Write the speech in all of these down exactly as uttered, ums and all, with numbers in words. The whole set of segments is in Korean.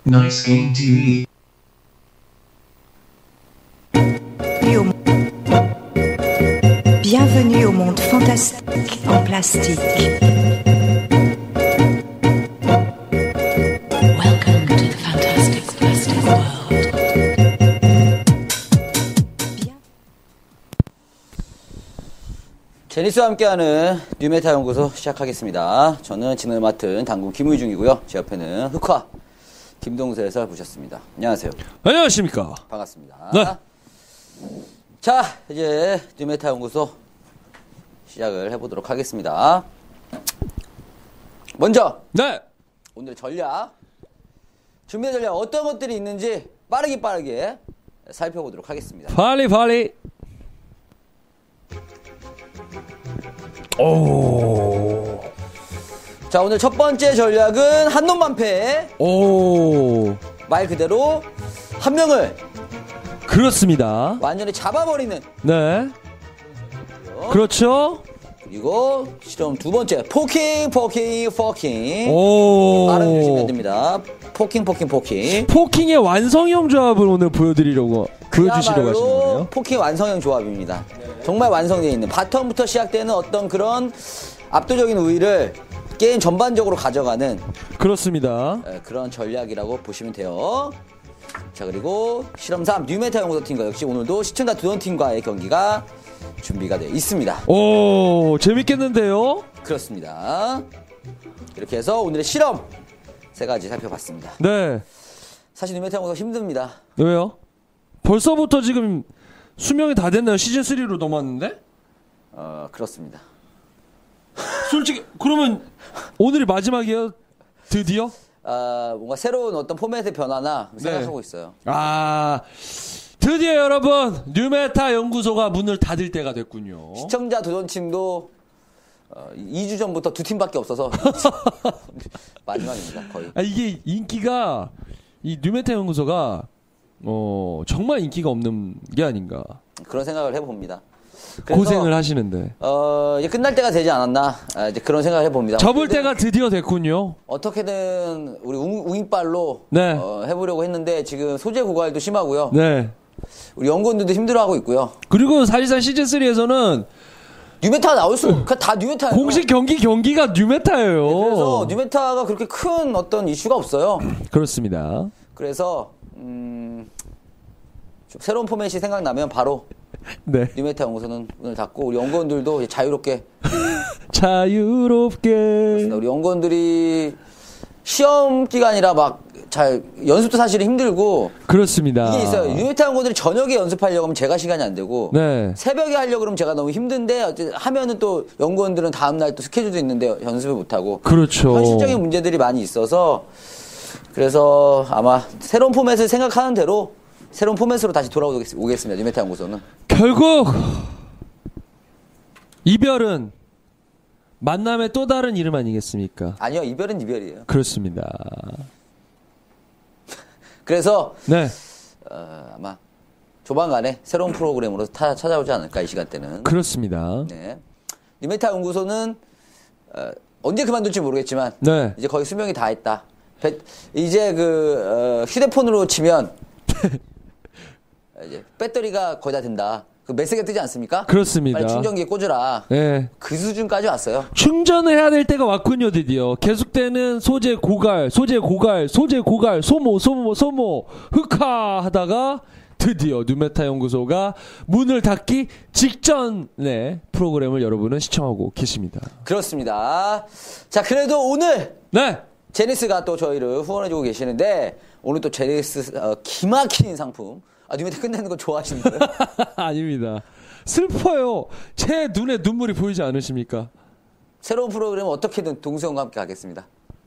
Nice Game 티비. Bienvenue au monde fantastique en plastique. Welcome to the fantastic plastic world. 제니스와 함께하는 뉴메타 연구소 시작하겠습니다. 저는 진행을 맡은 당군 김우중이고요. 제 옆에는 흑화 김동수 해설 모셨습니다. 안녕하세요. 안녕하십니까. 반갑습니다. 네. 자, 이제 뉴메타 연구소 시작을 해보도록 하겠습니다. 먼저 네. 오늘의 전략, 준비된 전략 어떤 것들이 있는지 빠르게 빠르게 살펴보도록 하겠습니다. 빨리 빨리. 오. 자, 오늘 첫 번째 전략은 한 놈만 패. 오. 말 그대로 한 명을 그렇습니다. 완전히 잡아버리는. 네. 그렇죠. 그리고 실험 두 번째, 포킹 포킹 포킹. 오. 발음 주시면 됩니다. 포킹 포킹 포킹. 포킹의 완성형 조합을 오늘 보여드리려고 보여주시려고 하시는 거예요. 포킹 완성형 조합입니다. 정말 완성되어 있는 바텀부터 시작되는 어떤 그런 압도적인 우위를 게임 전반적으로 가져가는 그렇습니다. 그런 전략이라고 보시면 돼요. 자, 그리고 실험 삼, 뉴메타 연구소 팀과 역시 오늘도 시청자 두던 팀과의 경기가 준비가 되어 있습니다. 오, 재밌겠는데요? 그렇습니다. 이렇게 해서 오늘의 실험 세 가지 살펴봤습니다. 네. 사실 뉴메타 연구소 힘듭니다. 왜요? 벌써부터 지금 수명이 다 됐나요? 시즌 쓰리로 넘어왔는데? 어, 그렇습니다. 솔직히 그러면 오늘이 마지막이에요? 드디어? 아, 뭔가 새로운 어떤 포맷의 변화나 생각하고 네. 있어요. 아, 드디어 여러분 뉴메타 연구소가 문을 닫을 때가 됐군요. 시청자 두돈팀도 어, 이 주 전부터 두 팀밖에 없어서 마지막입니다, 거의. 아, 이게 인기가 이 뉴메타 연구소가 어, 정말 인기가 없는 게 아닌가. 그런 생각을 해봅니다. 고생을 하시는데. 어, 이제 끝날 때가 되지 않았나. 아, 이제 그런 생각을 해봅니다. 접을 때가 드디어 됐군요. 어떻게든 우리 우, 우잉발로 네. 어, 해보려고 했는데 지금 소재 고갈도 심하고요. 네. 우리 연구원들도 힘들어하고 있고요. 그리고 사실상 시즌 쓰리에서는 뉴메타가 나올 수, 다 뉴메타예요. 공식 경기 경기가 뉴메타예요. 네, 그래서 뉴메타가 그렇게 큰 어떤 이슈가 없어요. 그렇습니다. 그래서 음, 좀 새로운 포맷이 생각나면 바로 네. 뉴메타 연구소는 문을 닫고 우리 연구원들도 자유롭게 자유롭게 우리 연구원들이 시험 기간이라 막 잘 연습도 사실은 힘들고 그렇습니다. 이게 있어요. 뉴메타 연구원들이 저녁에 연습하려고 하면 제가 시간이 안 되고 네. 새벽에 하려고 그러면 제가 너무 힘든데 어쨌든 하면은 또 연구원들은 다음날 또 스케줄도 있는데 연습을 못하고 그렇죠. 현실적인 문제들이 많이 있어서 그래서 아마 새로운 포맷을 생각하는 대로 새로운 포맷으로 다시 돌아오겠습니다. 뉴메타 연구소는. 결국 이별은 만남의 또 다른 이름 아니겠습니까? 아니요. 이별은 이별이에요. 그렇습니다. 그래서 네. 어, 아마 조만간에 새로운 프로그램으로 타, 찾아오지 않을까 이 시간대는. 그렇습니다. 네. 뉴메타 연구소는 어, 언제 그만둘지 모르겠지만 네. 이제 거의 수명이 다 했다. 배, 이제 그 어, 휴대폰으로 치면 이제 배터리가 거의 다 된다. 그 메시지가 뜨지 않습니까? 그렇습니다. 빨리 충전기에 꽂으라. 네. 그 수준까지 왔어요. 충전을 해야 될 때가 왔군요, 드디어. 계속되는 소재 고갈, 소재 고갈, 소재 고갈, 소모, 소모, 소모, 흑화 하다가 드디어 뉴메타 연구소가 문을 닫기 직전의 프로그램을 여러분은 시청하고 계십니다. 그렇습니다. 자, 그래도 오늘 네. 제니스가 또 저희를 후원해주고 계시는데 오늘 또 제니스 어, 기막힌 상품. 아, 뉴메타 끝내는 거 좋아하시는 거예요? 아닙니다. 슬퍼요. 제 눈에 눈물이 보이지 않으십니까? 새로운 프로그램은 어떻게든 동수형과 함께 하겠습니다.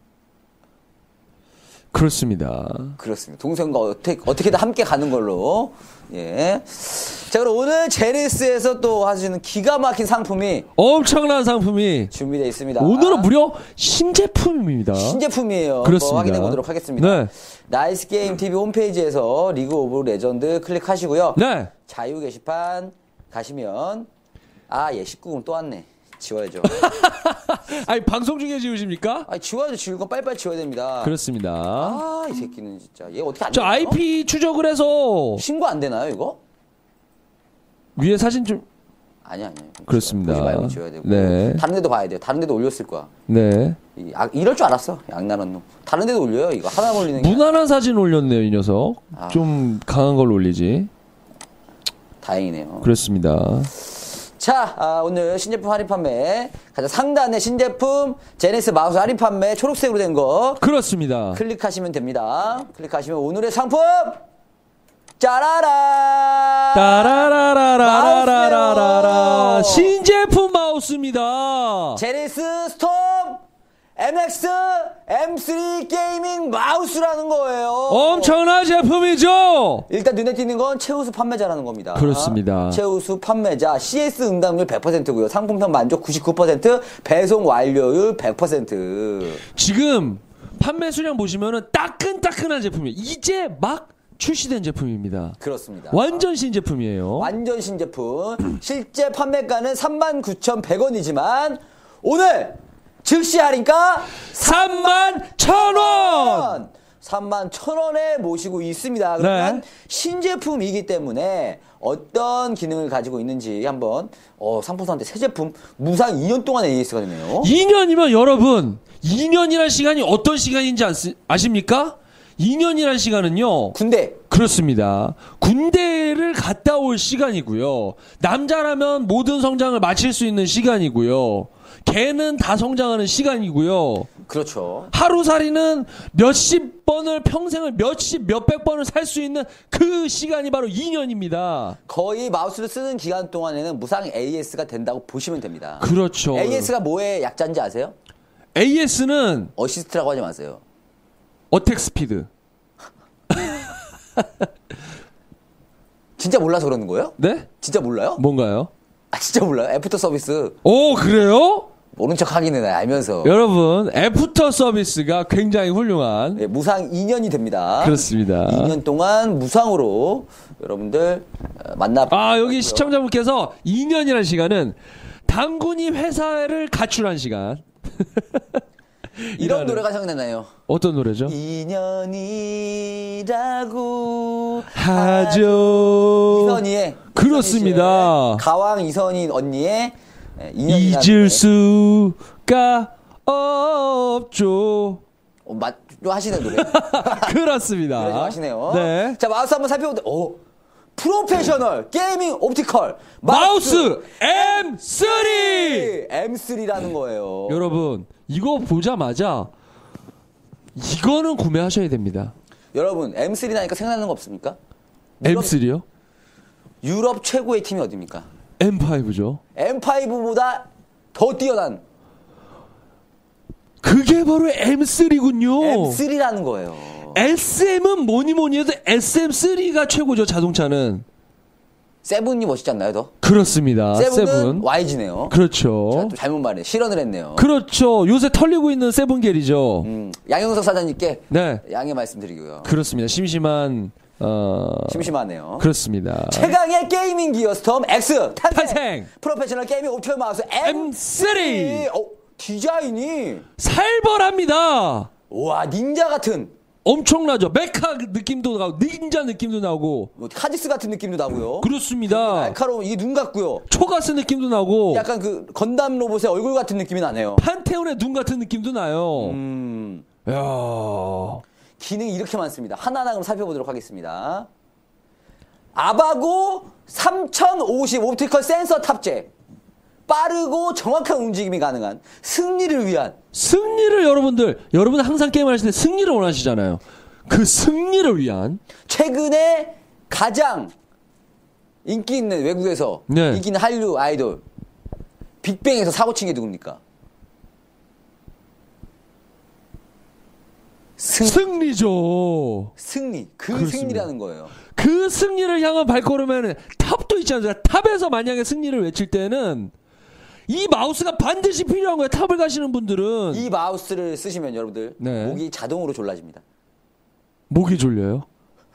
그렇습니다. 그렇습니다. 동수형과 어떻게, 어떻게든 함께 가는 걸로. 예. 자, 그럼 오늘 제니스에서 또 하시는 기가 막힌 상품이 엄청난 상품이 준비되어 있습니다. 오늘은 무려 신제품입니다. 신제품이에요. 그렇습니다. 한번 확인해 보도록 하겠습니다. 네. 나이스 게임 티비 홈페이지에서 리그 오브 레전드 클릭하시고요. 네. 자유 게시판 가시면 아, 예, 십구 금 또 왔네. 지워야죠. 아니 방송 중에 지우십니까? 아니 지워야죠. 지울 건 빨리빨리 지워야 됩니다. 그렇습니다. 아, 이 새끼는 진짜 얘 어떻게 안 저 되나요? 아이피 추적을 해서 신고 안 되나요 이거? 위에 사진 좀 아니 아니. 그렇습니다. 보지 말고 지워야 되고. 네. 다른 데도 봐야 돼요. 다른 데도 올렸을 거야. 네. 이, 아, 이럴 줄 알았어. 양나란 놈. 다른 데도 올려요. 이거 하나 올리는 게. 무난한 사진 올렸네요, 이 녀석. 아. 좀 강한 걸 올리지. 다행이네요. 그렇습니다. 자, 아, 오늘 신제품 할인 판매. 가장 상단에 신제품 제네시스 마우스 할인 판매 초록색으로 된 거 그렇습니다. 클릭하시면 됩니다. 클릭하시면 오늘의 상품 짜라라 따라라라라라라라 마우스예요. 신제품 마우스입니다. 제네시스 스톰 엠엑스 엠쓰리 게이밍 마우스라는 거예요. 엄청난 제품이죠. 일단 눈에 띄는 건 최우수 판매자라는 겁니다. 그렇습니다. 최우수 판매자 씨에스 응답률 백 퍼센트고요. 상품평 만족 구십구 퍼센트, 배송 완료율 백 퍼센트. 지금 판매 수량 보시면은 따끈따끈한 제품이에요. 이제 막 출시된 제품입니다. 그렇습니다. 완전 신제품이에요. 완전 신제품. 실제 판매가는 삼만 구천백 원이지만 오늘 즉시 할인가 삼만 천 원. 삼만 천 원에 모시고 있습니다. 그러면 네. 신제품이기 때문에 어떤 기능을 가지고 있는지 한번 어, 상품사한테 새 제품 무상 이 년 동안 에이에스가 되네요. 이 년이면 여러분 이 년이란 시간이 어떤 시간인지 아시, 아십니까? 이 년이란 시간은요. 군대. 그렇습니다. 군대를 갔다 올 시간이고요. 남자라면 모든 성장을 마칠 수 있는 시간이고요. 개는 다 성장하는 시간이고요. 그렇죠. 하루살이는 몇십 번을 평생을 몇십 몇백 번을 살 수 있는 그 시간이 바로 이 년입니다. 거의 마우스를 쓰는 기간 동안에는 무상 에이에스가 된다고 보시면 됩니다. 그렇죠. 에이에스가 뭐의 약자인지 아세요? 에이에스는 어시스트라고 하지 마세요. 어택 스피드. 진짜 몰라서 그러는 거예요? 네? 진짜 몰라요? 뭔가요? 아 진짜 몰라요? 애프터 서비스 오, 그래요? 모른 척 하기는 알면서 여러분, 애프터 서비스가 굉장히 훌륭한. 예, 무상 이 년이 됩니다. 그렇습니다. 이 년 동안 무상으로 여러분들 어, 만나. 아, 여기 시청자분께서 이 년이라는 시간은 당군이 회사를 가출한 시간. 이런 노래가 생각나나요? 어떤 노래죠? 이 년이라고 하죠. 이선희의 그렇습니다. 가왕 이선희 언니의 이 년이라는 잊을 노래. 수가 없죠. 어, 맞, 좀 하시는 노래. 그렇습니다. 노래 좀 하시네요. 네. 자, 마우스 한번 살펴보자. 오, 프로페셔널 게이밍 옵티컬 마우스 엠 쓰리! 엠 쓰리라는 거예요. 여러분, 이거 보자마자 이거는 구매하셔야 됩니다. 여러분, 엠 쓰리 나니까 생각나는 거 없습니까? 엠 쓰리요? 유럽 최고의 팀이 어디입니까? 엠 파이브죠. 엠 파이브보다 더 뛰어난 그게 바로 엠 쓰리군요. 엠 쓰리라는 거예요. 에스엠은 뭐니 뭐니 해도 에스엠 쓰리가 최고죠, 자동차는. 세븐이 멋있지 않나요, 더? 그렇습니다. 세븐은 세븐. 와이지네요. 그렇죠. 제가 또 잘못 말해. 실언을 했네요. 그렇죠. 요새 털리고 있는 세븐겔이죠. 음, 양영석 사장님께 네. 양해 말씀드리고요. 그렇습니다. 심심한, 어. 심심하네요. 그렇습니다. 최강의 게이밍 기어 스톰 X 탄생! 탄생! 프로페셔널 게이밍 옵티컬 마우스 엠 쓰리! 어, 디자인이 살벌합니다! 와 닌자 같은 엄청나죠. 메카 느낌도 나고, 닌자 느낌도 나고. 뭐, 카직스 같은 느낌도 나고요. 그렇습니다. 날카로운 이게 눈 같고요. 초가스 느낌도 나고. 약간 그 건담 로봇의 얼굴 같은 느낌이 나네요. 판테온의 눈 같은 느낌도 나요. 음, 야 기능이 이렇게 많습니다. 하나하나 그럼 살펴보도록 하겠습니다. 아바고 삼천오십 옵티컬 센서 탑재. 빠르고 정확한 움직임이 가능한 승리를 위한 승리를 여러분들, 여러분 항상 게임을 하실 때 승리를 원하시잖아요. 그 승리를 위한 최근에 가장 인기 있는 외국에서 네. 인기 있는 한류 아이돌 빅뱅에서 사고 친 게 누굽니까? 승, 승리죠. 승리. 그 그렇습니다. 승리라는 거예요. 그 승리를 향한 발걸음에는 탑도 있지 않습니까? 탑에서 만약에 승리를 외칠 때는 이 마우스가 반드시 필요한 거예요. 탑을 가시는 분들은. 이 마우스를 쓰시면 여러분들 네. 목이 자동으로 졸라집니다. 목이 졸려요?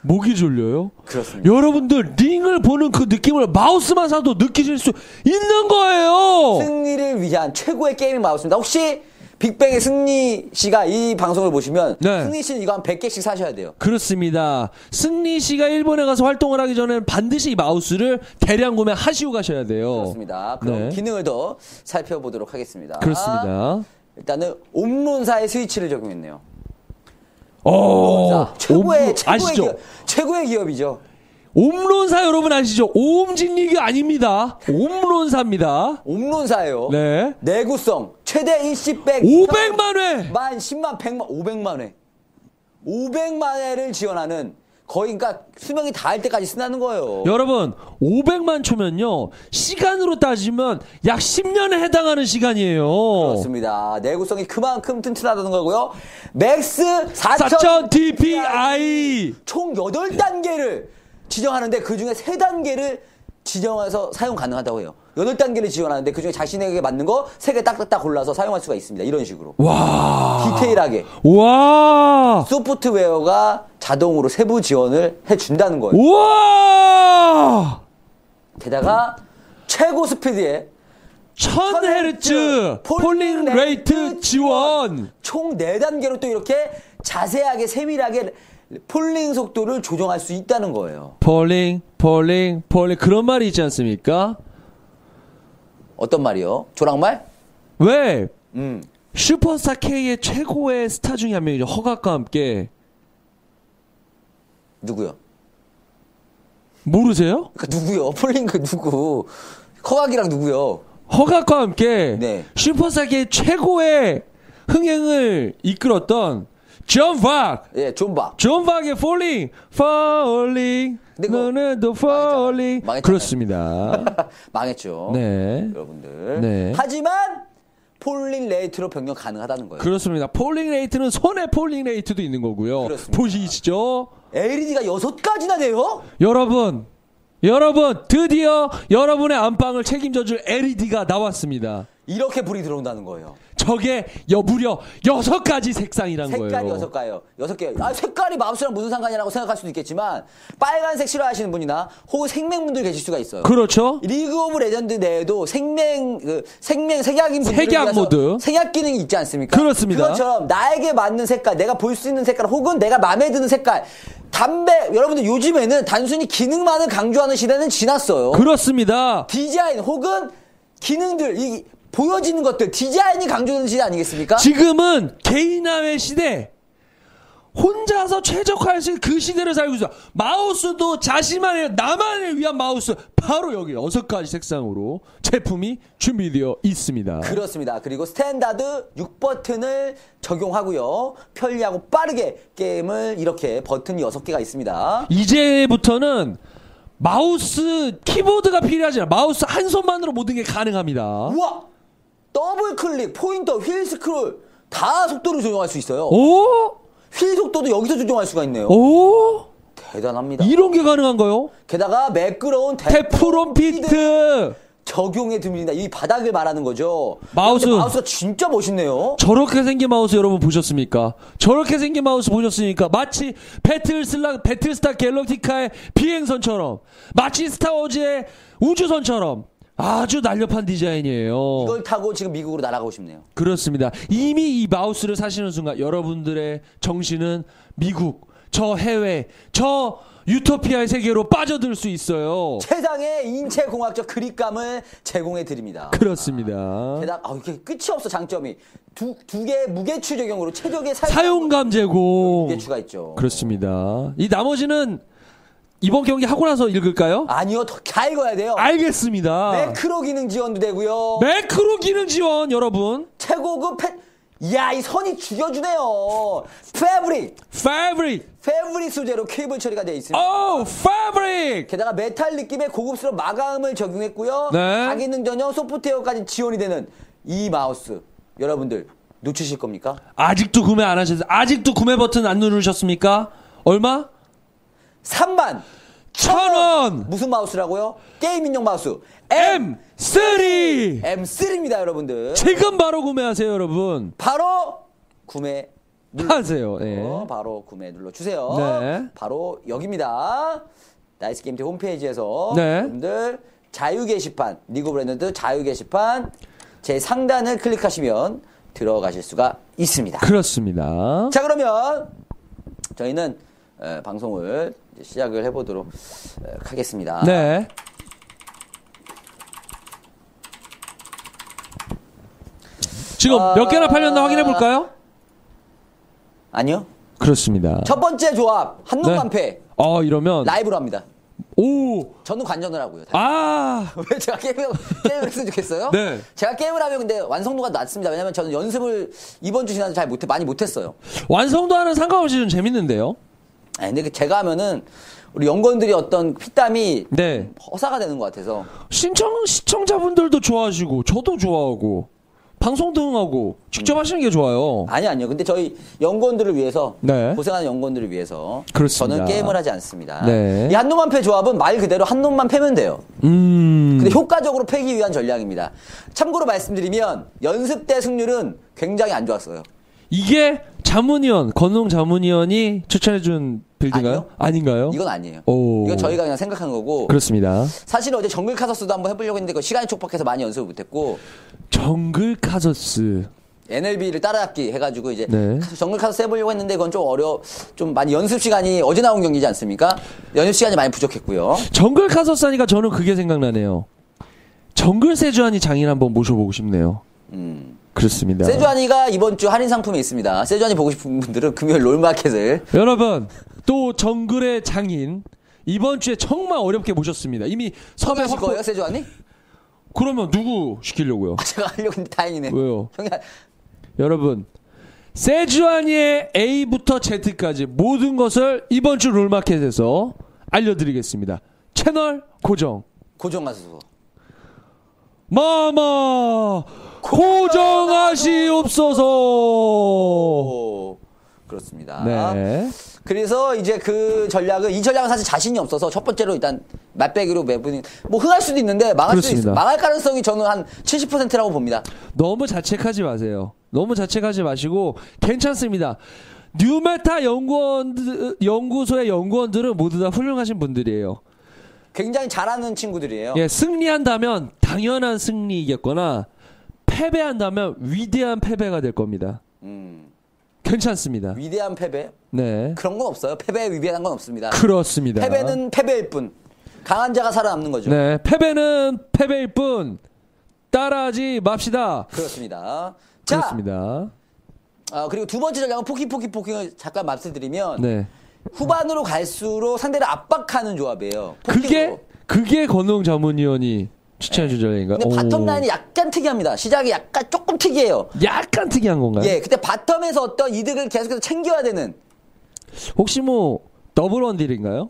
목이 졸려요? 그렇습니다. 여러분들 링을 보는 그 느낌을 마우스만 사도 느끼실 수 있는 거예요. 승리를 위한 최고의 게이밍 마우스입니다. 혹시 빅뱅의 승리 씨가 이 방송을 보시면 네. 승리 씨는 이거 한 백 개씩 사셔야 돼요. 그렇습니다. 승리 씨가 일본에 가서 활동을 하기 전에는 반드시 이 마우스를 대량 구매하시고 가셔야 돼요. 그렇습니다. 그럼 네. 기능을 더 살펴보도록 하겠습니다. 그렇습니다. 일단은 옴론사의 스위치를 적용했네요. 오, 자, 최고의 옴론, 최고의 아시죠? 기업, 최고의 기업이죠. 옴론사 여러분 아시죠? 오음진리가 아닙니다. 옴론사입니다. 옴론사예요. 네. 내구성 최대 일시 백 오백만 회. 만 십만 백만 오백만 회 오백만 회를 지원하는 거의 그러니까 수명이 다할 때까지 쓴다는 거예요. 여러분 오백만 초면요 시간으로 따지면 약 십 년에 해당하는 시간이에요. 그렇습니다. 내구성이 그만큼 튼튼하다는 거고요. 맥스 사천 사천 디피아이 총 여덟 단계를 지정하는데 그중에 세 단계를 지정해서 사용 가능하다고 해요. 여덟 단계를 지원하는데 그중에 자신에게 맞는 거 세 개 딱딱딱 골라서 사용할 수가 있습니다. 이런 식으로. 와. 디테일하게. 와. 소프트웨어가 자동으로 세부 지원을 해준다는 거예요. 우와. 게다가 최고 스피드에 천 헤르츠 폴링 레이트 지원. 총 네 단계로 또 이렇게 자세하게 세밀하게 폴링 속도를 조정할 수 있다는 거예요. 폴링 폴링 폴링 그런 말이 있지 않습니까? 어떤 말이요? 조랑말? 왜? 음. 슈퍼스타 K의 최고의 스타 중에 한 명이죠. 허각과 함께. 누구요? 모르세요? 그 누구요? 폴링 그 누구? 커각이랑 누구요? 허각과 함께 네. 슈퍼스타 K 최고의 흥행을 이끌었던 존 박. 예, 존박. 존 박의 Falling, Falling, 근데 그거 너네도 Falling. 망했잖아요. 그렇습니다. 망했죠. 네. 여러분들. 네. 하지만 폴링 레이트로 변경 가능하다는 거예요. 그렇습니다. 폴링 레이트는 손에 폴링 레이트도 있는 거고요. 그렇습니다. 보시시죠? 엘이디가 여섯 가지나 돼요? 여러분, 여러분, 드디어 여러분의 안방을 책임져줄 엘이디가 나왔습니다. 이렇게 불이 들어온다는 거예요. 저게 여, 무려 여섯 가지 색상이란 색깔이 거예요. 여섯 가지요. 여섯 개. 아, 색깔이 마우스랑 무슨 상관이라고 생각할 수도 있겠지만 빨간색 싫어하시는 분이나 혹은 생맹분들 계실 수가 있어요. 그렇죠. 리그 오브 레전드 내에도 생맹 그 생맹 색약인 분들을 색약 위해서 모드. 색약 기능이 있지 않습니까? 그렇습니다. 그것처럼 나에게 맞는 색깔, 내가 볼 수 있는 색깔 혹은 내가 마음에 드는 색깔. 담배 여러분들 요즘에는 단순히 기능만을 강조하는 시대는 지났어요. 그렇습니다. 디자인 혹은 기능들 이 보여지는 것들 디자인이 강조되는 시대 아니겠습니까? 지금은 개인화의 시대. 혼자서 최적화할 수 있는 그 시대를 살고 있어. 마우스도 자신만의 나만을 위한 마우스 바로 여기 여섯 가지 색상으로 제품이 준비되어 있습니다. 그렇습니다. 그리고 스탠다드 육 버튼을 적용하고요. 편리하고 빠르게 게임을 이렇게 버튼이 여섯 개가 있습니다. 이제부터는 마우스 키보드가 필요하지 않아. 마우스 한 손만으로 모든 게 가능합니다. 우와! 더블 클릭, 포인터, 휠 스크롤 다 속도를 조정할 수 있어요. 오? 휠 속도도 여기서 조정할 수가 있네요. 오? 대단합니다. 이런 게 가능한가요? 게다가 매끄러운 테프론 피트. 적용해 줍니다. 이 바닥을 말하는 거죠. 마우스. 근데 마우스가 진짜 멋있네요. 저렇게 생긴 마우스 여러분 보셨습니까? 저렇게 생긴 마우스 보셨습니까? 마치 배틀슬라, 배틀스타 갤럭티카의 비행선처럼, 마치 스타워즈의 우주선처럼 아주 날렵한 디자인이에요. 이걸 타고 지금 미국으로 날아가고 싶네요. 그렇습니다. 이미 이 마우스를 사시는 순간 여러분들의 정신은 미국, 저 해외, 저 유토피아의 세계로 빠져들 수 있어요. 최상의 인체공학적 그립감을 제공해 드립니다. 그렇습니다. 게다가 아, 이게 끝이 없어. 장점이 두 두 개 무게추 적용으로 최적의 사용 사용감 제공. 무게추가 있죠. 그렇습니다. 이 나머지는 이번 경기 하고 나서 읽을까요? 아니요, 더 잘 읽어야 돼요. 알겠습니다. 매크로 기능 지원도 되고요. 매크로 기능 지원 여러분. 최고급 펫. 이야, 이 선이 죽여주네요. 패브릭. 패브릭. 패브릭 소재로 케이블 처리가 되어 있습니다. 오, 패브릭. 게다가 메탈 느낌의 고급스러운 마감을 적용했고요. 네. 자기능 전용 소프트웨어까지 지원이 되는 이 마우스. 여러분들 놓치실 겁니까? 아직도 구매 안 하셨어요? 아직도 구매 버튼 안 누르셨습니까? 얼마? 삼만 천 원. 무슨 마우스라고요? 게임 인용 마우스 엠 쓰리. 엠 쓰리입니다 여러분들. 지금 바로 구매하세요 여러분. 바로 구매 하세요. 네. 어, 바로 구매 눌러주세요. 네. 바로 여기입니다. 나이스 게임티 홈페이지에서 네. 여러분들 자유 게시판, 리그 오브 레전드 자유 게시판 제 상단을 클릭하시면 들어가실 수가 있습니다. 그렇습니다. 자, 그러면 저희는 에, 방송을 이제 시작을 해보도록 에, 하겠습니다. 네. 지금 아... 몇 개나 팔렸나 확인해 볼까요? 아니요. 그렇습니다. 첫 번째 조합 한놈만 네. 패 어, 이러면 라이브로 합니다. 오! 저는 관전을 하고요. 아! 왜 제가 게임을, 게임을 했으면 좋겠어요? 네. 제가 게임을 하면 근데 완성도가 낮습니다. 왜냐면 저는 연습을 이번 주 지나서 잘 못해, 많이 못했어요. 완성도와는 상관없이 좀 재밌는데요. 아니, 근데 제가 하면은 우리 연구원들이 어떤 피땀이 네. 허사가 되는 것 같아서. 신청, 시청자분들도 좋아하시고, 저도 좋아하고, 방송도 응하고, 직접 하시는 게 좋아요. 아니, 아니요. 근데 저희 연구원들을 위해서, 네. 고생하는 연구원들을 위해서 그렇습니다. 저는 게임을 하지 않습니다. 네. 이 한놈만 패 조합은 말 그대로 한 놈만 패면 돼요. 음. 근데 효과적으로 패기 위한 전략입니다. 참고로 말씀드리면 연습 때 승률은 굉장히 안 좋았어요. 이게 자문위원, 건웅 자문위원이 추천해준 빌드인가요? 아니요. 아닌가요? 이건 아니에요. 오. 이건 저희가 그냥 생각한 거고. 그렇습니다. 사실 어제 정글 카서스도 한번 해보려고 했는데 그 시간이 촉박해서 많이 연습을 못했고 정글 카서스. 엔엘비를 따라잡기 해가지고 이제 네. 정글 카서스 해보려고 했는데 그건 좀 어려, 좀 많이 연습 시간이 어제 나온 경기지 않습니까? 연습 시간이 많이 부족했고요. 정글 카서스 하니까 저는 그게 생각나네요. 정글 세주안이 장인 한번 모셔보고 싶네요. 음. 그렇습니다. 세주안이가 이번 주 할인 상품이 있습니다. 세주안이 보고 싶은 분들은 금요일 롤마켓을. 여러분, 또 정글의 장인 이번 주에 정말 어렵게 모셨습니다. 이미 섭외 섭외하실 확보... 거예요, 세주안이? 그러면 누구 시키려고요? 제가 하려고 했는데 다행이네. 왜요? 형이 하- 여러분, 세주안이의 A부터 Z까지 모든 것을 이번 주 롤마켓에서 알려드리겠습니다. 채널 고정. 고정 가수. 마마 고정하시옵소서. 오, 그렇습니다. 네. 그래서 이제 그 전략은 이 전략은 사실 자신이 없어서 첫 번째로 일단 맛배기로 매분이 뭐 흥할 수도 있는데 망할 그렇습니다. 수도 있어. 망할 가능성이 저는 한 칠십 퍼센트라고 봅니다. 너무 자책하지 마세요. 너무 자책하지 마시고 괜찮습니다. 뉴메타 연구원 연구소의 연구원들은 모두 다 훌륭하신 분들이에요. 굉장히 잘하는 친구들이에요. 예, 승리한다면 당연한 승리이겠거나 패배한다면 위대한 패배가 될 겁니다. 음, 괜찮습니다. 위대한 패배? 네. 그런 건 없어요. 패배에 위대한 건 없습니다. 그렇습니다. 패배는 패배일 뿐. 강한 자가 살아남는 거죠. 네, 패배는 패배일 뿐 따라하지 맙시다. 그렇습니다. 자, 그렇습니다. 아, 그리고 두 번째 전략은 포킹 포킹 포킹을 잠깐 말씀드리면 네. 후반으로 갈수록 상대를 압박하는 조합이에요. 그게 포킹으로. 그게 건웅 자문위원이 추천해준 전략인가요? 근데 바텀 라인이 약간 특이합니다. 시작이 약간 조금 특이해요. 약간 특이한 건가요? 예, 그때 바텀에서 어떤 이득을 계속해서 챙겨야 되는. 혹시 뭐 더블 원딜인가요?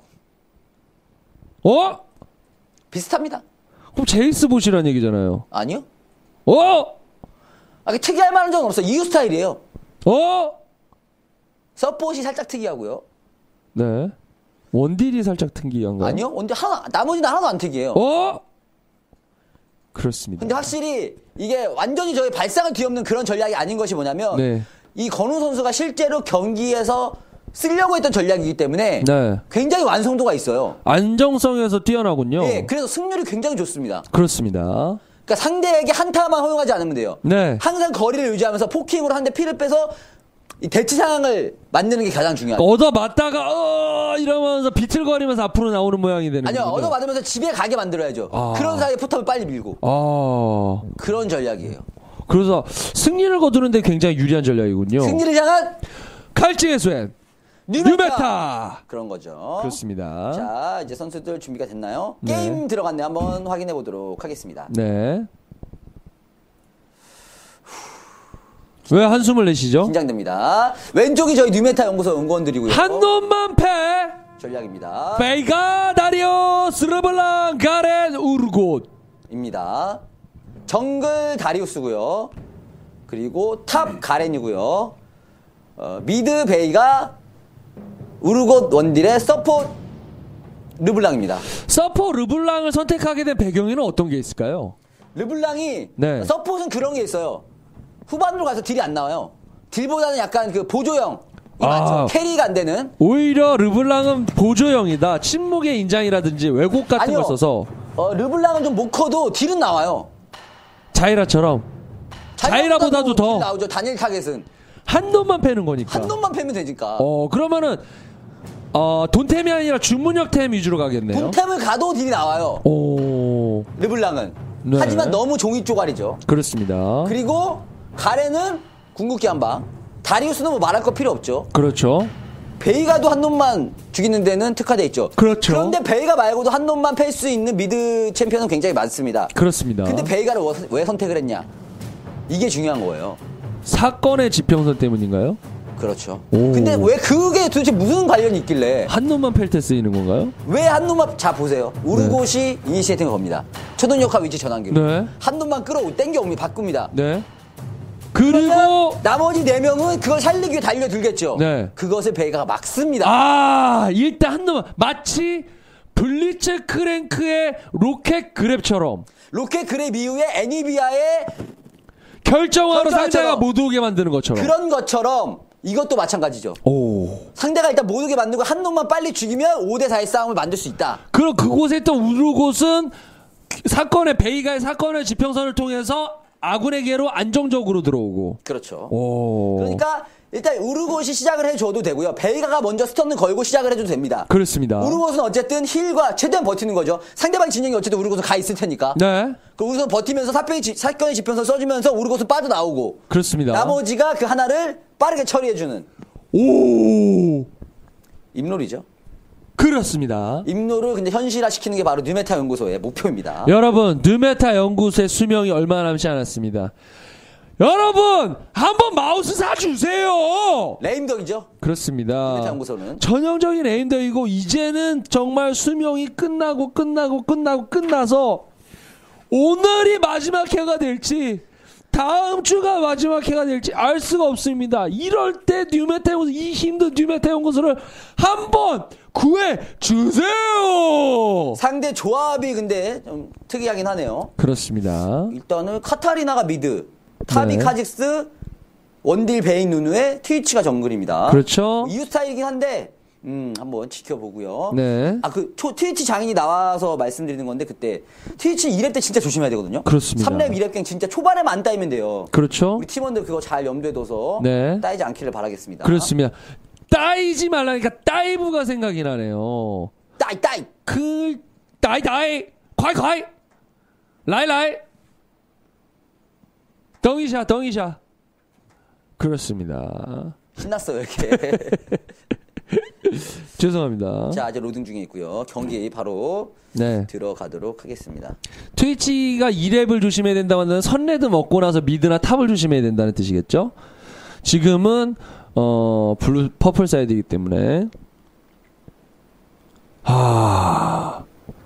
어? 비슷합니다. 그럼 제이스 보시란 얘기잖아요. 아니요? 어? 아, 특이할 만한 점은 없어요. 이유 스타일이에요. 어? 서폿이 살짝 특이하고요. 네. 원딜이 살짝 특이한가요? 아니요? 언제 하나, 나머지는 하나도 안 특이해요. 어? 그렇습니다. 근데 확실히 이게 완전히 저희 발상을 뒤엎는 그런 전략이 아닌 것이 뭐냐면 네. 이 건우 선수가 실제로 경기에서 쓰려고 했던 전략이기 때문에 네. 굉장히 완성도가 있어요. 안정성에서 뛰어나군요. 예, 그래서 승률이 굉장히 좋습니다. 그렇습니다. 그러니까 상대에게 한타만 허용하지 않으면 돼요. 네. 항상 거리를 유지하면서 포킹으로 한 대 피를 빼서 이 대치 상황을 만드는 게 가장 중요하죠. 얻어 맞다가 어 이러면서 비틀거리면서 앞으로 나오는 모양이 되는 아니요, 거군요. 얻어 맞으면서 집에 가게 만들어야죠. 아. 그런 사이에 포탑을 빨리 밀고. 아. 그런 전략이에요. 그래서 승리를 거두는데 굉장히 유리한 전략이군요. 승리를 향한 칼찌의 수엔 뉴메타. 뉴메타. 그런 거죠. 그렇습니다. 자, 이제 선수들 준비가 됐나요? 네. 게임 들어갔네. 한번 확인해 보도록 하겠습니다. 네. 왜 한숨을 내시죠? 긴장됩니다. 왼쪽이 저희 뉴메타 연구소 연구원들이고요. 한 놈만 패. 전략입니다. 베이가 다리오스 르블랑 가렌 우르곳. 입니다. 정글 다리우스고요. 그리고 탑 가렌이고요. 어, 미드 베이가 우르곳 원딜의 서폿 르블랑입니다. 서포 르블랑을 선택하게 된 배경에는 어떤 게 있을까요? 르블랑이 네. 서폿은 그런 게 있어요. 후반으로 가서 딜이 안 나와요. 딜보다는 약간 그 보조형. 아. 맞죠? 캐리가 안 되는. 오히려 르블랑은 보조형이다. 침묵의 인장이라든지 왜곡 같은 아니요. 걸 써서 어, 르블랑은 좀 못 커도 딜은 나와요. 자이라처럼. 자이라보다도 더. 딜 나오죠. 다니엘 타겟은. 한 놈만 패는 거니까. 한 놈만 패면 되니까. 어, 그러면은, 어, 돈템이 아니라 주문력템 위주로 가겠네요. 본템을 가도 딜이 나와요. 오. 르블랑은. 네. 하지만 너무 종이 쪼가리죠. 그렇습니다. 그리고 가렌은 궁극기 한 방. 다리우스는 뭐 말할 거 필요 없죠. 그렇죠. 베이가도 한 놈만 죽이는 데는 특화돼 있죠. 그렇죠. 그런데 베이가 말고도 한 놈만 팰 수 있는 미드 챔피언은 굉장히 많습니다. 그렇습니다. 근데 베이가를 왜 선택을 했냐? 이게 중요한 거예요. 사건의 지평선 때문인가요? 그렇죠. 오. 근데 왜 그게 도대체 무슨 관련이 있길래? 한 놈만 팰 때 쓰이는 건가요? 왜 한 놈만, 자 보세요. 우르곳이 네. 이니시에이팅을 겁니다. 초동역학 위치 전환기로. 네. 한 놈만 끌어 땡겨옵니다. 바꿉니다. 네. 그리고 나머지 네 명은 그걸 살리기 위해 달려들겠죠. 네. 그것을 베이가가 막습니다. 아, 일단 한 놈만 마치 블리츠 크랭크의 로켓 그랩처럼 로켓 그랩 이후에 애니비아의 결정하러 결정처럼. 상대가 못 오게 만드는 것처럼. 그런 것처럼 이것도 마찬가지죠. 오. 상대가 일단 못 오게 만들고 한 놈만 빨리 죽이면 오 대 사의 싸움을 만들 수 있다. 그럼 그곳에 있던 우르곳은 사건의 베이가의 사건의 지평선을 통해서 아군에게로 안정적으로 들어오고. 그렇죠. 오. 그러니까 일단 우르곳이 시작을 해줘도 되고요. 베이가가 먼저 스턴을 걸고 시작을 해줘도 됩니다. 그렇습니다. 우르곳은 어쨌든 힐과 최대한 버티는 거죠. 상대방 진영이 어쨌든 우르곳은 가 있을 테니까. 네. 그 우르곳은 버티면서 사건의, 지, 사건의 지평선 써주면서 우르곳은 빠져나오고. 그렇습니다. 나머지가 그 하나를 빠르게 처리해주는. 오. 입놀이죠. 그렇습니다. 입노를 근데 현실화시키는 게 바로 뉴메타 연구소의 목표입니다. 여러분, 뉴메타 연구소의 수명이 얼마 남지 않았습니다. 여러분, 한번 마우스 사주세요. 레임덕이죠. 그렇습니다. 뉴메타 연구소는 전형적인 레임덕이고 이제는 정말 수명이 끝나고 끝나고 끝나고 끝나서 오늘이 마지막 해가 될지 다음 주가 마지막 해가 될지 알 수가 없습니다. 이럴 때 뉴메타 연구소, 이 힘든 뉴메타 연구소를 한번 구해 주세요. 상대 조합이 근데 좀 특이하긴 하네요. 그렇습니다. 일단은 카타리나가 미드, 타비 네. 카직스, 원딜 베인 누누의 트위치가 정글입니다. 그렇죠. 이유 스타일이긴 한데 음 한번 지켜보고요. 네. 아 그 트위치 장인이 나와서 말씀드리는 건데 그때 트위치 이 렙 때 진짜 조심해야 되거든요. 그렇습니다. 삼 렙, 이 렙 갱 진짜 초반에만 안 따이면 돼요. 그렇죠. 우리 팀원들 그거 잘 염두에 둬서 네. 따이지 않기를 바라겠습니다. 그렇습니다. 따이지 말라니까 따이브가 생각이 나네요. 따이 따이. 그 따이 따이 콰이 콰이 라이 라이 덩이샤 덩이샤. 그렇습니다. 신났어요 이렇게. 죄송합니다. 자 아직 로딩 중에 있고요. 경기 바로 네. 들어가도록 하겠습니다. 트위치가 이 렙을 조심해야 된다면 선레드 먹고 나서 미드나 탑을 조심해야 된다는 뜻이겠죠? 지금은 어 블루 퍼플 사이드이기 때문에 하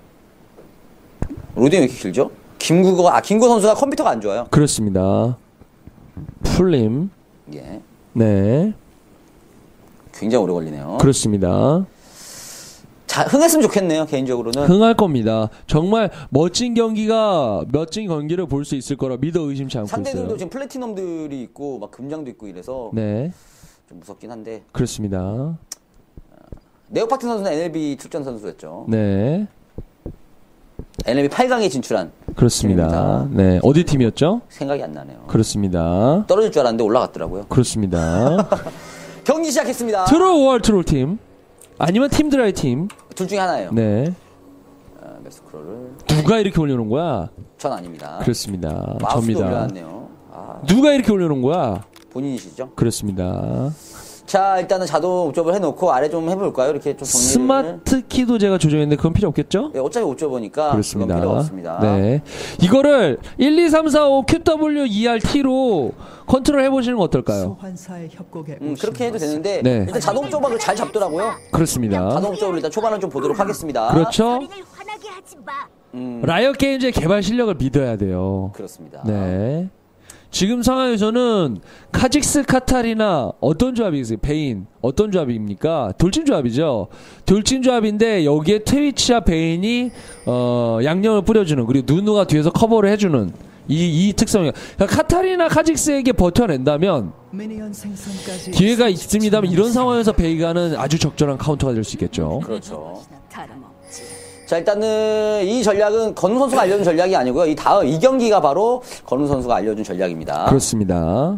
로딩 왜 이렇게 길죠? 김구가 아 김구 선수가 컴퓨터가 안 좋아요. 그렇습니다. 풀림. 예. 네. 굉장히 오래 걸리네요. 그렇습니다. 자, 흥했으면 좋겠네요, 개인적으로는. 흥할 겁니다. 정말 멋진 경기가 멋진 경기를 볼 수 있을 거라 믿어 의심치 않고 상대들도 있어요. 지금 플래티넘들이 있고 막 금장도 있고 이래서 네. 좀 무섭긴 한데. 그렇습니다. 네오파트 선수는 엔엘비 출전 선수였죠. 네. 엔엘비 팔 강에 진출한 그렇습니다. 팀입니다. 네. 어디 팀이었죠? 생각이 안 나네요. 그렇습니다. 떨어질 줄 알았는데 올라갔더라고요. 그렇습니다. 경기 시작했습니다. 트롤 월 트롤 팀 아니면 팀드라이 팀. 둘 중에 하나예요. 네. 아, 매스크롤을 누가 이렇게 올려놓은 거야? 전 아닙니다. 그렇습니다. 마우스도 접니다. 올려놨네요. 아, 누가 이렇게 올려놓은 거야? 본인이시죠? 그렇습니다. 자, 일단은 자동 옵저버 해놓고 아래 좀 해볼까요? 이렇게 좀 정리를. 스마트 키도 제가 조정했는데 그건 필요 없겠죠? 네, 어차피 옵저버니까 그렇습니다. 그건 필요 없습니다. 네. 이거를 일, 이, 삼, 사, 오 큐 더블유 이 알 티로 컨트롤 해보시는 건 어떨까요? 소환사의 협곡에 음, 오신 그렇게 해도 것을 되는데 네. 일단 자동 옵저버를 잘 잡더라고요. 그렇습니다. 자동 옵저버를 일단 초반을 좀 보도록 하겠습니다. 그렇죠? 우리를 화나게 하지 마. 음, 라이엇 게임즈의 개발 실력을 믿어야 돼요. 그렇습니다. 네. 지금 상황에서는 카직스 카타리나 어떤 조합이겠어요? 베인 어떤 조합입니까? 돌진 조합이죠. 돌진 조합인데 여기에 트위치와 베인이 어, 양념을 뿌려주는 그리고 누누가 뒤에서 커버를 해주는 이, 이 특성이 그러니까 카타리나 카직스에게 버텨낸다면 미니언 생성까지 기회가 있습니다만 이런 상황에서 베이가는 아주 적절한 카운터가 될 수 있겠죠. 그렇죠. 자, 일단은 이 전략은 건우 선수가 알려준 전략이 아니고요. 이 다음 이 경기가 바로 건우 선수가 알려준 전략입니다. 그렇습니다.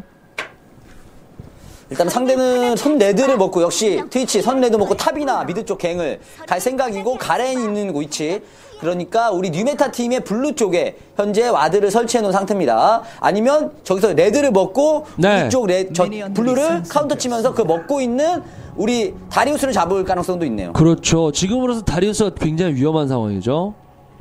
일단 상대는 선 레드를 먹고 역시 트위치 선 레드 먹고 탑이나 미드 쪽 갱을 갈 생각이고 가렌 있는 위치. 그러니까 우리 뉴메타 팀의 블루 쪽에 현재 와드를 설치해 놓은 상태입니다. 아니면 저기서 레드를 먹고 네. 이쪽 레, 저 블루를 카운터 치면서 그 먹고 있는 우리 다리우스를 잡을 가능성도 있네요. 그렇죠. 지금으로서 다리우스가 굉장히 위험한 상황이죠.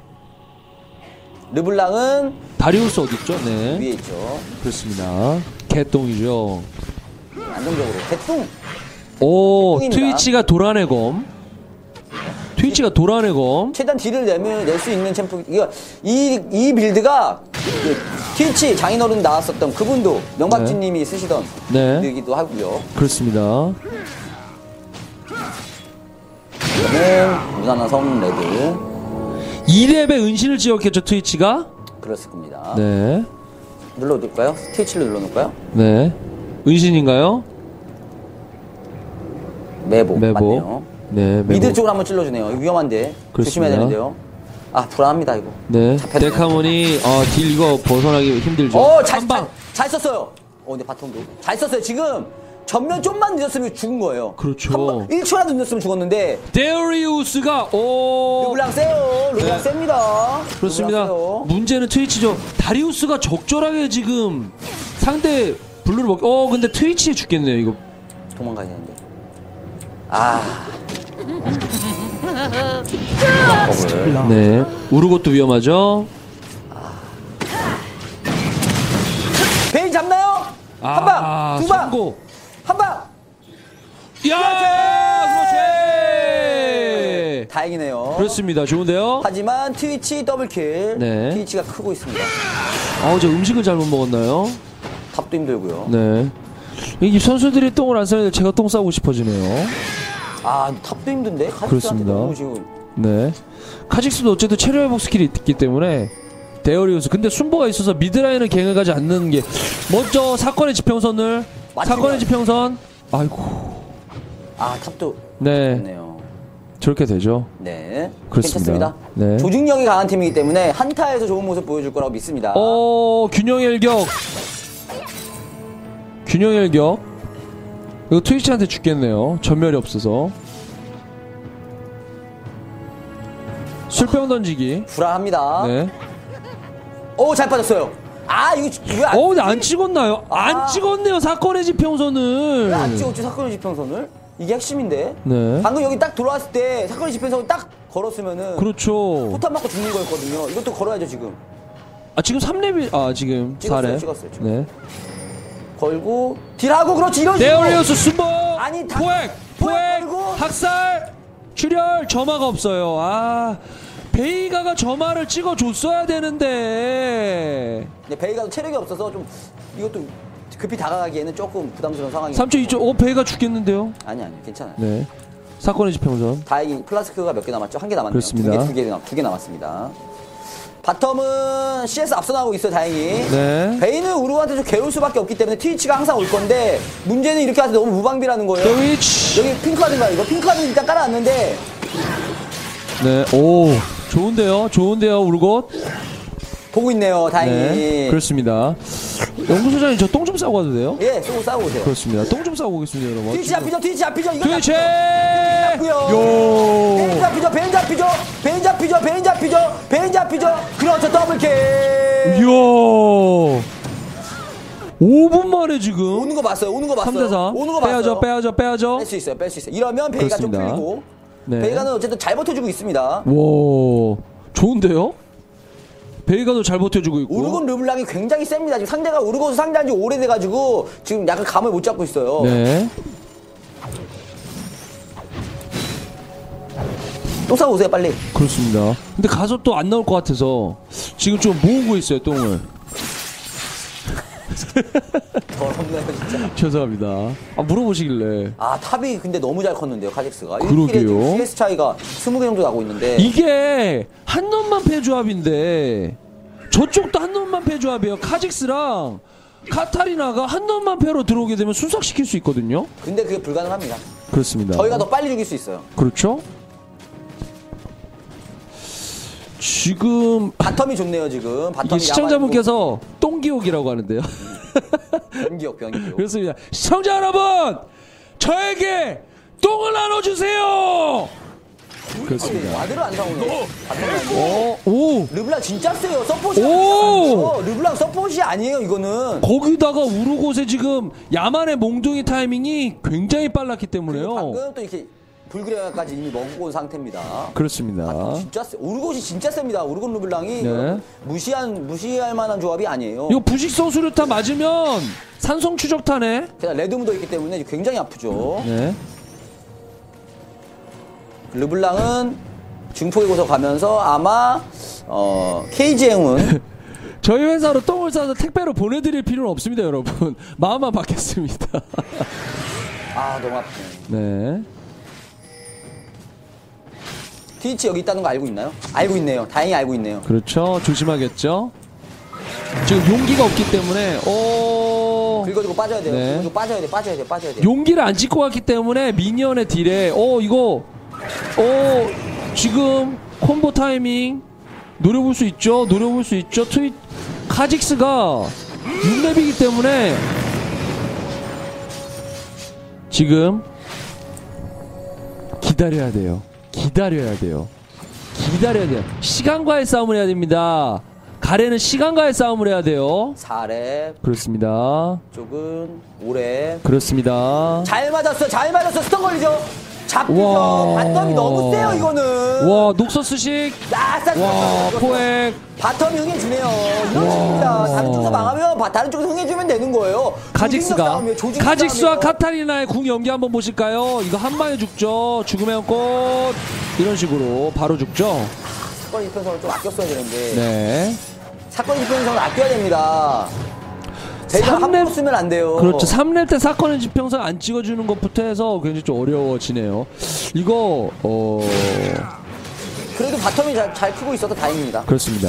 르블랑은 다리우스 어딨죠? 네. 위에 있죠. 그렇습니다. 개똥이죠. 안정적으로 개똥. 오, 개똥입니다. 트위치가 도라네검. 트위치가 도라네검. 최대한 딜을 내면 낼 수 있는 챔프. 이거 이, 이 빌드가 그 트위치 장인어른 나왔었던 그분도 명박진님이 네. 쓰시던 네. 빌드이기도 하고요. 그렇습니다. 이거는 무난한 성 레드. 이 렙에 은신을 찍었겠죠, 트위치가? 그랬을 겁니다. 네. 눌러둘까요? 트위치를 눌러놓을까요? 네. 은신인가요? 매복. 매복. 맞네요. 네, 미드 매복. 쪽으로 한번 찔러주네요. 이거 위험한데. 그렇습니다. 조심해야 되는데요. 아, 불안합니다, 이거. 네. 잡혔네요. 데카몬이 어, 딜 이거 벗어나기 힘들죠. 어, 잘, 한 방. 잘, 잘 썼어요. 어, 근데 바텀도. 잘 썼어요. 지금 전면 좀만 늦었으면 죽은 거예요. 그렇죠. 한 번, 일 초라도 늦었으면 죽었는데. 데리우스가 오. 르블랑 세요. 르블랑 네. 셉니다. 그렇습니다. 르블랑 세요. 문제는 트위치죠. 다리우스가 적절하게 지금 상대 블루를 먹. 어, 근데 트위치에 죽겠네요, 이거. 도망가야 되는데. 아. 버블. 네. 우르고도 위험하죠. 베인 잡나요? 한 방, 아, 두 방, 성공. 한 방. 야! 그렇지. 다행이네요. 그렇습니다. 좋은데요. 하지만 트위치 더블킬. 네. 트위치가 크고 있습니다. 아, 저 음식을 잘못 먹었나요? 탑도 힘들고요. 네. 이 선수들이 똥을 안 싸는데 제가 똥 싸고 싶어지네요. 아, 탑도 힘든데? 카직스한테 그렇습니다. 너무 지금. 네. 카직스도 어쨌든 체력 회복 스킬이 있기 때문에 데어리우스. 근데 순보가 있어서 미드라인을 갱을 가지 않는 게 먼저 사건의 지평선을 맞추면- 사건의 지평선. 아이고. 아, 탑도 네. 좋네요. 저렇게 되죠. 네. 그렇습니다. 괜찮습니다. 네. 조직력이 강한 팀이기 때문에 한타에서 좋은 모습 보여줄 거라고 믿습니다. 어, 균형의 일격. 균형의 일격. 이거 트위치한테 죽겠네요. 전멸이 없어서. 술병 던지기. 불안합니다. 네. 오, 잘 빠졌어요. 아, 이거 왜 안, 어, 근데 안 찍었나요? 안 아. 찍었네요. 사건의 지평선을. 왜 안 찍었지, 사건의 지평선을? 이게 핵심인데. 네. 방금 여기 딱 돌아왔을 때 사건의 지평선을 딱 걸었으면은 그렇죠. 포탄 맞고 죽는 거였거든요. 이것도 걸어야죠, 지금. 아, 지금 삼 렙이, 아, 지금 찍었어요, 사 렙. 찍었어요, 지금. 네. 걸고 딜하고 그렇지, 이런 식으로. 데어리우스 순보! 아니, 다- 포획! 포획 포획! 걸고. 학살! 출혈! 점화가 없어요. 아, 베이가가 점화를 찍어줬어야 되는데. 근데 베이가도 체력이 없어서 좀 이것도 급히 다가가기에는 조금 부담스러운 상황이. 삼 초 이 초, 어, 베이가 죽겠는데요? 아니, 아니, 괜찮아요. 네. 사건의 지평선. 다행히 플라스크가 몇 개 남았죠? 한 개 남았네요. 그렇습니다. 두 개, 두 개, 남- 두개 남았습니다. 바텀은 씨에스 앞서 나가고 있어요, 다행히. 네. 베인은 우르한테 좀 괴로울 수밖에 없기 때문에 트위치가 항상 올 건데, 문제는 이렇게 하서 너무 무방비라는 거예요. 데위치! 여기 핑크카드인가, 이거? 핑크카드는 일단 깔아놨는데, 네, 오, 좋은데요? 좋은데요, 우르곳? 보고 있네요, 다행히. 네, 그렇습니다. 연구소장님, 저 똥 좀 싸고 가도 돼요? 예, 쏘고 싸우고 오세요. 그렇습니다. 똥 좀 싸고 오겠습니다, 여러분. 트위치 잡히죠, 트위치 잡히죠, 이거. 트위치! 잡고요. 베인 요! 잡히죠, 베인 잡히죠, 베인 잡히죠, 베인 잡히죠, 베인 잡히죠. 그렇죠, 더블킬. 이야! 오 분 만에 지금 오는 거 봤어요, 오는 거 봤어요. 삼 대 사. 오는 거 봤어요. 빼야죠, 빼야죠, 빼야죠. 뺄 수 있어요, 뺄 수 있어요. 이러면 베이가 좀 그렇습니다. 풀리고, 네. 베이가는 어쨌든 잘 버텨주고 있습니다. 와, 좋은데요? 베이가도 잘 버텨주고 있고. 우르곤 르블랑이 굉장히 셉니다. 지금 상대가 우르곤 상대한 지 오래돼가지고 지금 약간 감을 못 잡고 있어요. 네. 또 싸고 오세요, 빨리. 그렇습니다. 근데 가서 또 안 나올 것 같아서 지금 좀 모으고 있어요, 똥을. 더럽네요, 진짜. 죄송합니다. 아, 물어보시길래. 아, 탑이 근데 너무 잘 컸는데요, 카직스가. 그러게요. 씨에스 차이가 이십 개 정도 나고 있는데. 이게 한 놈만 패조합인데 저쪽도 한 놈만 패조합이에요. 카직스랑 카타리나가 한 놈만 패로 들어오게 되면 순삭시킬 수 있거든요. 근데 그게 불가능합니다. 그렇습니다. 저희가 더 빨리 죽일 수 있어요. 그렇죠. 지금 바텀이 좋네요 지금. 바텀이 이게 시청자분께서 똥기옥이라고 하는데요. 변기옥 변기옥. 그렇습니다. 시청자 여러분, 저에게 똥을 나눠주세요. 그렇습니다. 와드를 안 사오네. 어, 오. 르블랑 진짜 세요. 서폿이 오! 아니에요. 르블랑 서폿이 아니에요 이거는. 거기다가 우르곳의 지금 야만의 몽둥이 타이밍이 굉장히 빨랐기 때문에요. 방금 또 이렇게 불그레까지 이미 먹고 온 상태입니다. 그렇습니다. 아, 진짜 세. 우르곳이 진짜 셉니다. 우르곳 르블랑이 네. 무시한 무시할 만한 조합이 아니에요. 이거 부식성 수류탄 맞으면 산성 추적탄에. 게다가 레드 묻어 있기 때문에 굉장히 아프죠. 네. 르블랑은 중폭의 고서 가면서 아마 어, 케이지 행운 저희 회사로 똥을 싸서 택배로 보내드릴 필요는 없습니다, 여러분. 마음만 받겠습니다. 아 너무 아프네. 네. 트위치 여기 있다는 거 알고 있나요? 알고 있네요. 다행히 알고 있네요. 그렇죠. 조심하겠죠. 지금 용기가 없기 때문에 오. 긁어주고 빠져야 돼요. 네. 긁어주고 빠져야 돼. 빠져야 돼. 빠져야 돼. 용기를 안 찍고 갔기 때문에 미니언의 딜에 어 이거 어 지금 콤보 타이밍 노려볼 수 있죠. 노려볼 수 있죠. 트윗 카직스가 육 렙이기 때문에 지금 기다려야 돼요. 기다려야 돼요. 기다려야 돼요. 시간과의 싸움을 해야 됩니다. 가래는 시간과의 싸움을 해야 돼요. 사 렙 그렇습니다. 쪽은 오 렙. 그렇습니다. 잘 맞았어. 잘 맞았어. 스턴 걸리죠. 잡히죠. 와. 바텀이 너무 세요 이거는. 와 녹서스식. 아싸. 와 포획. 바텀이 흥해주네요. 이런 식입니다. 다른 쪽에서 망하면 바, 다른 쪽에서 흥해주면 되는 거예요. 카직스가 조직력 싸움이에요, 카직스와 싸움이에요. 카타리나의 궁 연기 한번 보실까요? 이거 한 방에 죽죠. 죽음의 연꽃 이런 식으로 바로 죽죠. 사건 이편성을 좀 아껴 써야 되는데 네. 사건 이편성을 아껴야 됩니다. 대장 삼 렙 함부로 쓰면 안 돼요. 그렇죠. 삼 렙 때 사건의 지평선 안 찍어주는 것부터 해서 굉장히 좀 어려워지네요. 이거 어 그래도 바텀이 잘, 잘 크고 있어서 다행입니다. 그렇습니다.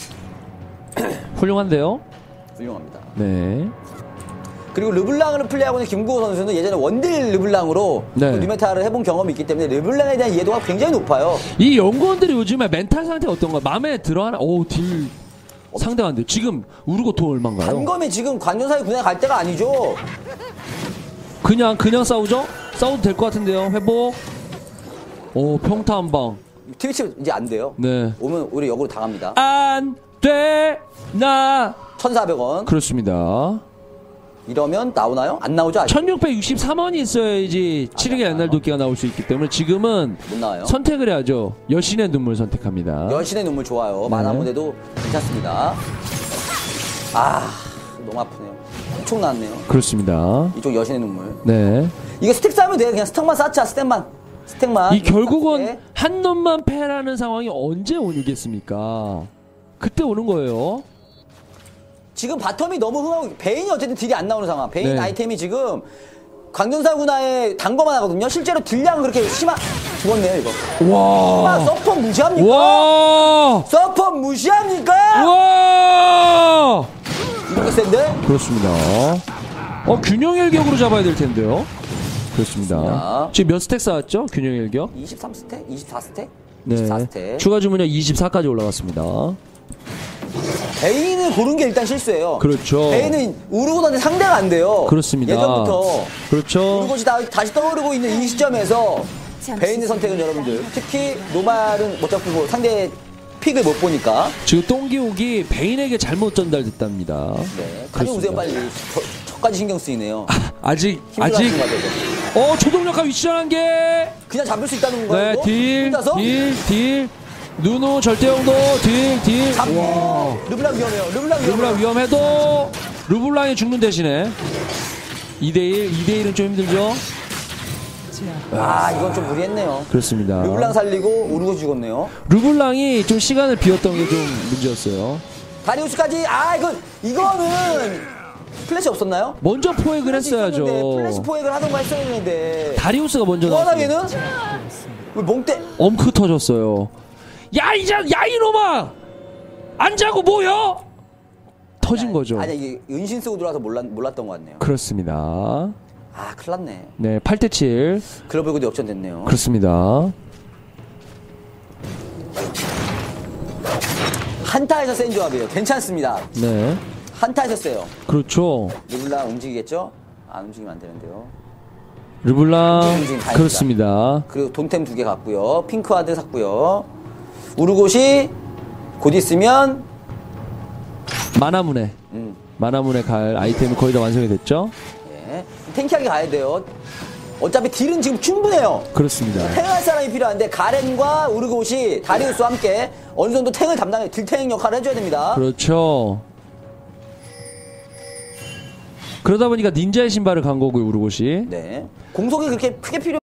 훌륭한데요. 훌륭합니다. 네. 그리고 르블랑을 플레이하고 있는 김구호 선수는 예전에 원딜 르블랑으로 네. 그 뉴메타를 해본 경험이 있기 때문에 르블랑에 대한 이해도가 굉장히 높아요. 이 연구원들이 요즘에 멘탈 상태 어떤가? 마음에 들어하나? 오, 딜 상대가 안 돼요. 지금 우르고 돈 얼마인가요? 단검에 지금 관전사의 군에 갈 때가 아니죠. 그냥 그냥 싸우죠? 싸워도 될 것 같은데요. 회복. 오, 평타 한 방. 트위치 이제 안 돼요. 네. 오면 우리 역으로 당합니다. 안 돼. 나. 천사백 원. 그렇습니다. 이러면 나오나요? 안 나오죠? 아직? 천육백육십삼 원이 있어야지 칠흑의 옛날 도끼가 나올 수 있기 때문에 지금은 못 나와요. 선택을 해야죠. 여신의 눈물 선택합니다. 여신의 눈물 좋아요. 네. 만화무대도 괜찮습니다. 아, 너무 아프네요. 엄청 나왔네요. 그렇습니다. 이쪽 여신의 눈물. 네. 이거 스택 쌓으면 돼요. 그냥 스택만 쌓자, 스택만. 스택만. 이 결국은 네. 한 놈만 패라는 상황이 언제 오겠습니까? 그때 오는 거예요. 지금 바텀이 너무 흥하고, 베인이 어쨌든 딜이 안 나오는 상황. 베인 네. 아이템이 지금 광전사 군화에 단거만 하거든요. 실제로 딜량은 그렇게 심하, 죽었네요, 이거. 와. 아, 서폿 무시합니까? 와. 서폿 무시합니까? 와. 이렇게 센데? 그렇습니다. 어, 균형 일격으로 잡아야 될 텐데요. 그렇습니다. 그렇습니다. 지금 몇 스택 쌓았죠? 균형 일격? 이십삼 스택? 이십사 스택? 네. 이십사 스택. 추가 주문력 이십사까지 올라갔습니다. 베인을 고른 게 일단 실수예요. 그렇죠. 베인은 우르고한테 상대가 안 돼요. 그렇습니다. 예전부터. 그렇죠. 우르고이 다, 다시 떠오르고 있는 이 시점에서 베인의 선택은 여러분들, 특히 노말은 못 잡고 상대 픽을 못 보니까. 지금 똥기옥이 베인에게 잘못 전달됐답니다. 네. 그렇습니다. 다녀오세요, 빨리. 저, 저까지 신경 쓰이네요. 아직 힘들어하신 아직 것 같아요. 어 조동력과 위치전한 게. 그냥 잡을 수 있다는 건가요? 네, 이거? 딜, 혼자서? 딜, 딜. 누누 절대용도 딜, 딜. 잡고. 르블랑 위험해요. 르블랑 위험해요. 르블랑 위험해도 르블랑이 죽는 대신에 이 대 일, 이 대 일은 좀 힘들죠? 아, 이건 좀 무리했네요. 그렇습니다. 르블랑 살리고 우르고 죽었네요. 르블랑이 좀 시간을 비웠던 게 좀 문제였어요. 다리우스까지. 아, 이건 이거는 플래시 없었나요? 먼저 포획을 플래시 했어야죠. 있었는데, 플래시 포획을 하던가 했어야 되는데. 다리우스가 먼저 워낙에는 나왔어요. 왜 멍때 엄크 터졌어요. 야, 이자, 야, 이놈아! 안 자고 뭐여? 터진 아니, 거죠. 아니 이게 은신 쓰고 들어와서 몰랐, 몰랐던 것 같네요. 그렇습니다. 아 큰일 났네. 네, 팔 대 칠. 글로벌도 역전됐네요. 그렇습니다. 한타에서 센 조합이에요. 괜찮습니다. 네. 한타에서 세요. 그렇죠. 르블랑 움직이겠죠? 안 움직이면 안 되는데요. 르블랑 움직임 다행이다. 그렇습니다. 그리고 돈템 두 개 갔고요. 핑크와드 샀고요. 우르곳이 곧 있으면 마나문에 음, 마나문에 갈 아이템이 거의 다 완성이 됐죠. 예. 탱키하게 가야 돼요. 어차피 딜은 지금 충분해요. 그렇습니다. 탱할 사람이 필요한데 가렌과 우르곳이 다리우스와 함께 어느 정도 탱을 담당해 딜탱 역할을 해줘야 됩니다. 그렇죠. 그러다 보니까 닌자의 신발을 간 거고요, 우르곳이. 네. 공속이 그렇게 크게 필요